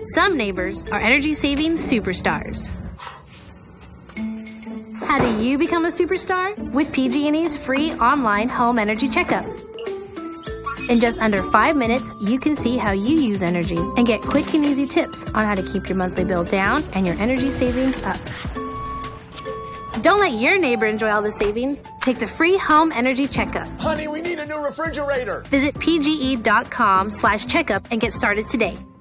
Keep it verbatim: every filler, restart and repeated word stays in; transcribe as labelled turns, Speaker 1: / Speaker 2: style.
Speaker 1: Some neighbors are energy-saving superstars. How do you become a superstar? With P G and E's free online home energy checkup. In just under five minutes, you can see how you use energy and get quick and easy tips on how to keep your monthly bill down and your energy savings up. Don't let your neighbor enjoy all the savings. Take the free home energy checkup.
Speaker 2: Honey, we need a new refrigerator.
Speaker 1: Visit P G E dot com slash checkup and get started today.